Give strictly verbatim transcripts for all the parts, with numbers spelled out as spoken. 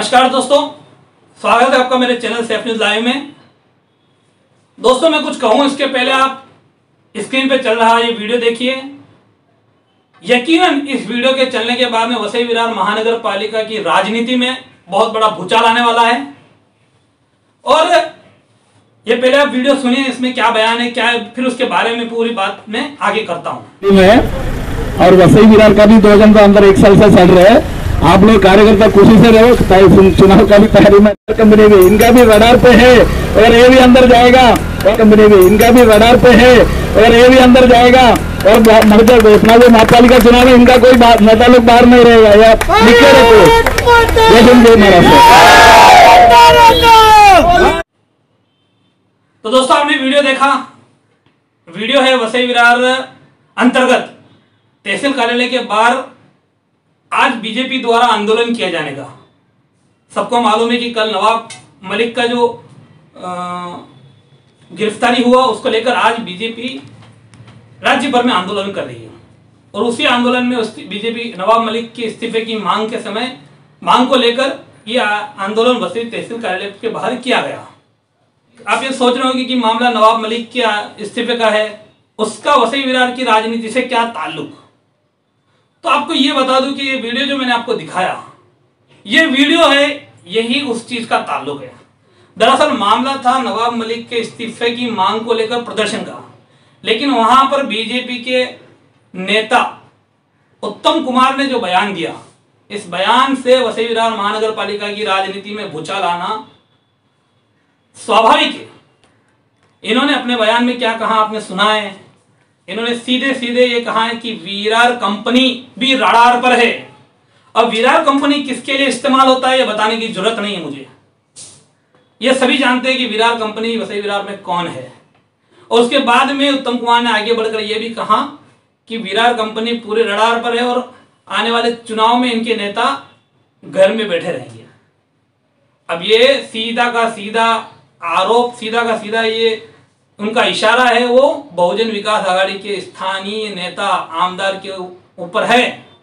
नमस्कार दोस्तों, स्वागत है आपका मेरे चैनल सेफ न्यूज लाइव में। दोस्तों मैं कुछ कहूं इसके पहले आप स्क्रीन पे चल रहा ये वीडियो देखिए। यकीनन इस वीडियो के चलने के बाद में वसई विरार महानगर पालिका की राजनीति में बहुत बड़ा भूचाल आने वाला है। और ये पहले आप वीडियो सुनिए, इसमें क्या बयान है क्या है, फिर उसके बारे में पूरी बात मैं आगे करता हूँ। और वसई विरार का भी दो जनता अंदर एक साल से चल रहे हैं। आप लोग कार्यकर्ता खुशी से रहो, चुनाव का भी तैयारी में कंपनी भी इनका भी रडार पे है और ये भी अंदर जाएगा। और कंपनी भी इनका भी रडार पे है और ये भी अंदर जाएगा। और अपना जो महापालिका चुनाव है इनका कोई नेता लोग बाहर नहीं रहेगा या लिखे रखो। तो दोस्तों आपने वीडियो देखा। वीडियो है वसई विरार अंतर्गत तहसील कार्यालय के बाहर आज बीजेपी द्वारा आंदोलन किया जाने का। सबको मालूम है कि कल नवाब मलिक का जो गिरफ्तारी हुआ उसको लेकर आज बीजेपी राज्य भर में आंदोलन कर रही है। और उसी आंदोलन में बीजेपी नवाब मलिक के इस्तीफे की मांग के समय मांग को लेकर यह आंदोलन वसई तहसील कार्यालय के बाहर किया गया। आप ये सोच रहे होंगे कि मामला नवाब मलिक के इस्तीफे का है, उसका वसई विरार की राजनीति से क्या ताल्लुक। तो आपको ये बता दूं कि ये वीडियो जो मैंने आपको दिखाया ये वीडियो है, यही उस चीज का ताल्लुक है। दरअसल मामला था नवाब मलिक के इस्तीफे की मांग को लेकर प्रदर्शन का, लेकिन वहां पर बीजेपी के नेता उत्तम कुमार ने जो बयान दिया, इस बयान से वसई विरार महानगर पालिका की राजनीति में भूचाल आना स्वाभाविक है। इन्होंने अपने बयान में क्या कहा आपने सुना है। इन्होंने सीधे सीधे ये कहा है कि विरार कंपनी भी रडार पर है। अब विरार कंपनी किसके लिए इस्तेमाल होता है ये बताने की जरूरत नहीं है मुझे, ये सभी जानते हैं कि विरार कंपनी वसई विरार में कौन है। और उसके बाद में उत्तम कुमार ने आगे बढ़कर यह भी कहा कि विरार कंपनी पूरे रडार पर है और आने वाले चुनाव में इनके नेता घर में बैठे रहेंगे। अब ये सीधा का सीधा आरोप, सीधा का सीधा ये उनका इशारा है वो बहुजन विकास आघाड़ी के स्थानीय नेता आमदार के ऊपर है,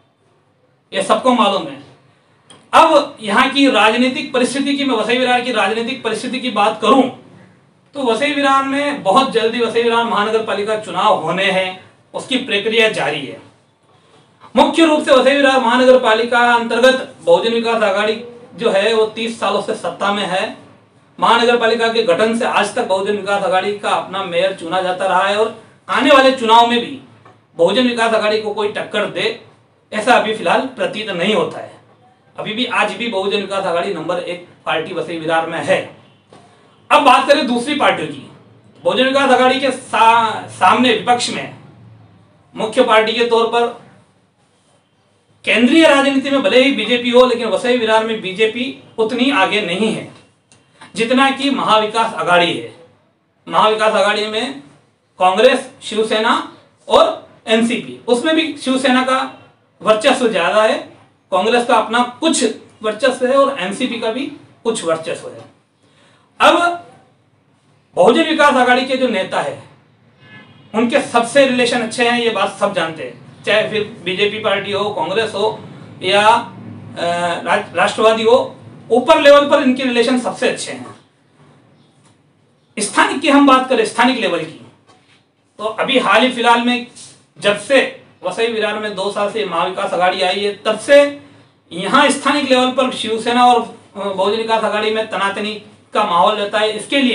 ये सबको मालूम है। अब यहाँ की राजनीतिक परिस्थिति की, मैं वसई विरार की राजनीतिक परिस्थिति की बात करूं तो वसई विरार में बहुत जल्दी वसई विरार महानगर पालिका चुनाव होने हैं, उसकी प्रक्रिया जारी है। मुख्य रूप से वसई विरार महानगर पालिका अंतर्गत बहुजन विकास आघाड़ी जो है वो तीस सालों से सत्ता में है। महानगर पालिका के गठन से आज तक बहुजन विकास आघाड़ी का अपना मेयर चुना जाता रहा है और आने वाले चुनाव में भी बहुजन विकास आघाड़ी को कोई टक्कर दे ऐसा अभी फिलहाल प्रतीत नहीं होता है। अभी भी आज भी बहुजन विकास आघाड़ी नंबर एक पार्टी वसई विरार में है। अब बात करें दूसरी पार्टियों की। बहुजन विकास आघाड़ी के सा, सामने विपक्ष में मुख्य पार्टी के तौर पर केंद्रीय राजनीति में भले ही बीजेपी हो, लेकिन वसई विरार में बीजेपी उतनी आगे नहीं है जितना कि महाविकास आघाड़ी है। महाविकास आघाड़ी में कांग्रेस, शिवसेना और एनसीपी, उसमें भी शिवसेना का वर्चस्व ज्यादा है, कांग्रेस का अपना कुछ वर्चस्व है और एनसीपी का भी कुछ वर्चस्व है। अब बहुजन विकास आघाड़ी के जो नेता है उनके सबसे रिलेशन अच्छे हैं, ये बात सब जानते हैं। चाहे फिर बीजेपी पार्टी हो, कांग्रेस हो या राष्ट्रवादी हो, ऊपर लेवल पर इनके रिलेशन सबसे अच्छे हैं। स्थानिक की हम बात करें, स्थानिक लेवल की, तो अभी हाल ही फिलहाल में जब से वसई विरार में दो साल से महाविकास आघाड़ी आई है, तब से यहां स्थानिक लेवल पर शिवसेना और बहुजन विकास आघाड़ी में तनातनी का माहौल रहता है। इसके लिए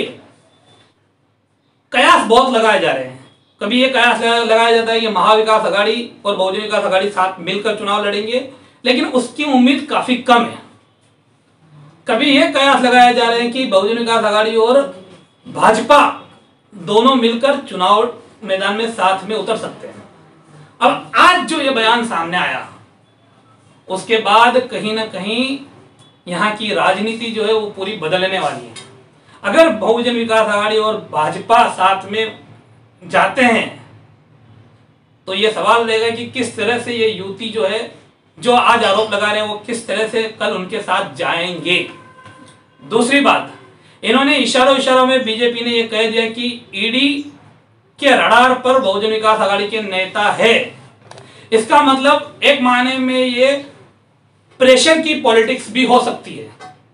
कयास बहुत लगाए जा रहे हैं। कभी ये कयास लगाया जाता है कि महाविकास आघाड़ी और बहुजन विकास आघाड़ी साथ मिलकर चुनाव लड़ेंगे, लेकिन उसकी उम्मीद काफी कम है। कभी यह कयास लगाया जा रहे हैं कि बहुजन विकास आघाड़ी और भाजपा दोनों मिलकर चुनाव मैदान में साथ में उतर सकते हैं। अब आज जो ये बयान सामने आया उसके बाद कहीं ना कहीं यहाँ की राजनीति जो है वो पूरी बदलने वाली है। अगर बहुजन विकास आघाड़ी और भाजपा साथ में जाते हैं तो ये सवाल रहेगा कि किस तरह से ये युति जो है, जो आज आरोप लगा रहे हैं, वो किस तरह से कल उनके साथ जाएंगे। दूसरी बात, इन्होंने इशारों इशारों में बीजेपी ने यह कह दिया कि ईडी के रडार पर बहुजन विकास आघाड़ी के नेता है। इसका मतलब एक मायने में ये प्रेशर की पॉलिटिक्स भी हो सकती है।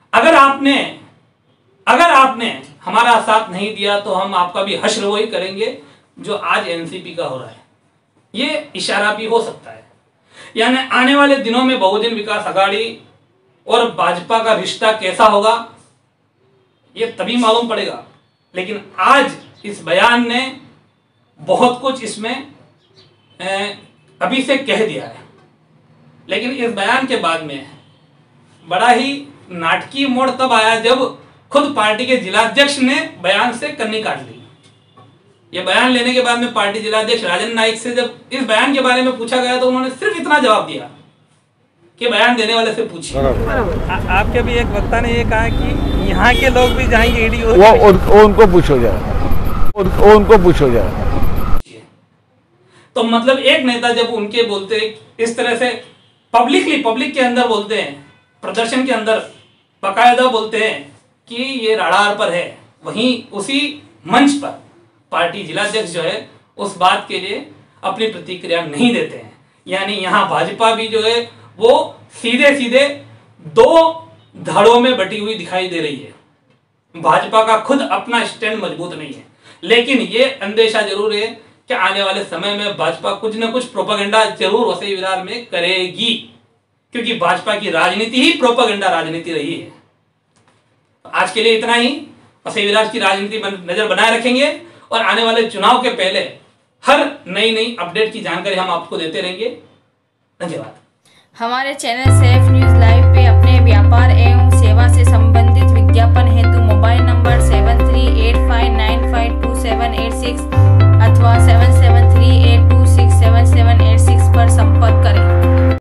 अगर आपने अगर आपने हमारा साथ नहीं दिया तो हम आपका भी हश्र वही करेंगे जो आज एनसीपी का हो रहा है। ये इशारा भी हो सकता है, यानी आने वाले दिनों में बहुजन विकास आघाड़ी और भाजपा का रिश्ता कैसा होगा ये तभी मालूम पड़ेगा। लेकिन आज इस बयान ने बहुत कुछ इसमें अभी से कह दिया है। लेकिन इस बयान के बाद में बड़ा ही नाटकीय मोड़ तब आया जब खुद पार्टी के जिलाध्यक्ष ने बयान से कन्नी काट ली। ये बयान लेने के बाद में पार्टी जिलाध्यक्ष राजन नाइक से जब इस बयान के बारे में पूछा गया तो उन्होंने सिर्फ इतना जवाब दिया कि बयान देने वाले से पूछिए। आपके भी एक वक्ता ने ये कहा कि यहाँ के लोग भी जाएंगे ईडी, वो, वो उनको पूछो जरा, वो उनको पूछो जरा। तो मतलब एक नेता जब उनके बोलते इस तरह से पब्लिकली पब्लिक के अंदर बोलते हैं, प्रदर्शन के अंदर बाकायदा बोलते हैं कि ये राडार पर है, वहीं उसी मंच पर पार्टी जिलाध्यक्ष जो है उस बात के लिए अपनी प्रतिक्रिया नहीं देते हैं। यानी यहाँ भाजपा भी जो है वो सीधे सीधे दो धड़ों में बटी हुई दिखाई दे रही है। भाजपा का खुद अपना स्टैंड मजबूत नहीं है, लेकिन ये अंदेशा जरूर है कि आने वाले समय में भाजपा कुछ न कुछ प्रोपेगेंडा जरूर वसई विरार में करेगी, क्योंकि भाजपा की राजनीति ही प्रोपेगेंडा राजनीति रही है। आज के लिए इतना ही। वसई विरार की राजनीति पर नजर बनाए रखेंगे और आने वाले चुनाव के पहले हर नई नई अपडेट की जानकारी हम आपको देते रहेंगे। धन्यवाद। हमारे चैनल सेफ न्यूज लाइव पे अपने व्यापार एवं